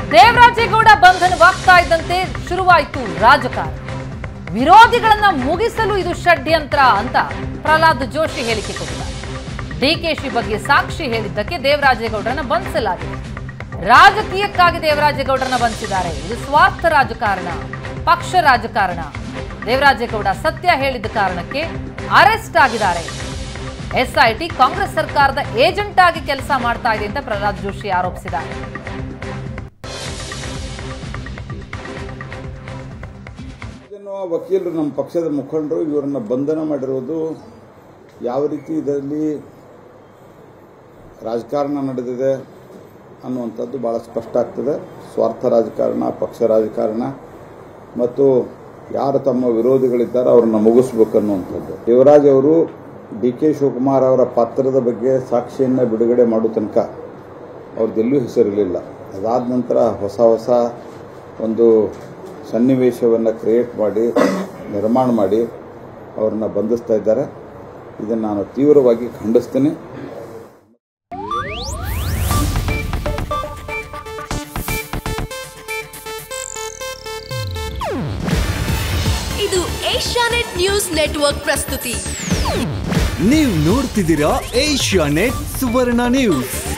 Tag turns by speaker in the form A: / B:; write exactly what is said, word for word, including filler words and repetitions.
A: ದೇವರಾಜೇಗೌಡ ಬಂಧನವಾಗ್ತಾ ಇದ್ದಂತೆ ಶುರುವಾಯಿತು ರಾಜಕಾರಣ. ವಿರೋಧಿಗಳನ್ನ ಮುಗಿಸಲು ಇದು ಷಡ್ಯಂತ್ರ ಅಂತ ಪ್ರಹ್ಲಾದ್ ಜೋಶಿ ಹೇಳಿಕೆ ಕೊಟ್ಟಿದ್ದಾರೆ. ಡಿಕೆಶಿ ಬಗ್ಗೆ ಸಾಕ್ಷಿ ಹೇಳಿದ್ದಕ್ಕೆ ದೇವರಾಜೇಗೌಡರನ್ನ ಬಂಧಿಸಲಾಗಿದೆ. ರಾಜಕೀಯಕ್ಕಾಗಿ ದೇವರಾಜೇಗೌಡರನ್ನ ಬಂಧಿಸಿದ್ದಾರೆ. ಇದು ಸ್ವಾರ್ಥ ರಾಜಕಾರಣ, ಪಕ್ಷ ರಾಜಕಾರಣ. ದೇವರಾಜೇಗೌಡ ಸತ್ಯ ಹೇಳಿದ ಕಾರಣಕ್ಕೆ ಅರೆಸ್ಟ್ ಆಗಿದ್ದಾರೆ. ಎಸ್ಐಟಿ ಕಾಂಗ್ರೆಸ್ ಸರ್ಕಾರದ ಏಜೆಂಟ್ ಆಗಿ ಕೆಲಸ ಮಾಡ್ತಾ ಇದೆ ಅಂತ ಪ್ರಹ್ಲಾದ್ ಜೋಶಿ ಆರೋಪಿಸಿದ್ದಾರೆ.
B: ವಕೀಲರು, ನಮ್ಮ ಪಕ್ಷದ ಮುಖಂಡರು ಇವರನ್ನ ಬಂಧನ ಮಾಡಿರುವುದು ಯಾವ ರೀತಿ ಇದರಲ್ಲಿ ರಾಜಕಾರಣ ನಡೆದಿದೆ ಅನ್ನುವಂಥದ್ದು ಭಾಳ ಸ್ಪಷ್ಟ ಆಗ್ತದೆ. ಸ್ವಾರ್ಥ ರಾಜಕಾರಣ, ಪಕ್ಷ ರಾಜಕಾರಣ ಮತ್ತು ಯಾರು ತಮ್ಮ ವಿರೋಧಿಗಳಿದ್ದಾರೆ ಅವ್ರನ್ನ ಮುಗಿಸ್ಬೇಕು ಅನ್ನುವಂಥದ್ದು. ದೇವರಾಜ್ ಅವರು ಡಿ ಕೆ ಶಿವಕುಮಾರ್ ಅವರ ಪಾತ್ರದ ಬಗ್ಗೆ ಸಾಕ್ಷಿಯನ್ನು ಬಿಡುಗಡೆ ಮಾಡೋ ತನಕ ಅವ್ರದ್ದೆಲ್ಲೂ ಹೆಸರಿರಲಿಲ್ಲ. ಅದಾದ ನಂತರ ಹೊಸ ಹೊಸ ಒಂದು ಸನ್ನಿವೇಶವನ್ನು ಕ್ರಿಯೇಟ್ ಮಾಡಿ ನಿರ್ಮಾಣ ಮಾಡಿ ಅವ್ರನ್ನ ಬಂಧಿಸ್ತಾ ಇದ್ದಾರೆ. ಇದನ್ನು ನಾನು ತೀವ್ರವಾಗಿ ಖಂಡಿಸ್ತೇನೆ.
C: ಇದು ಏಷ್ಯಾನೆಟ್ ನ್ಯೂಸ್ ನೆಟ್ವರ್ಕ್ ಪ್ರಸ್ತುತಿ.
D: ನೀವು ನೋಡ್ತಿದ್ದೀರಾ ಏಷ್ಯಾನೆಟ್ ಸುವರ್ಣ ನ್ಯೂಸ್.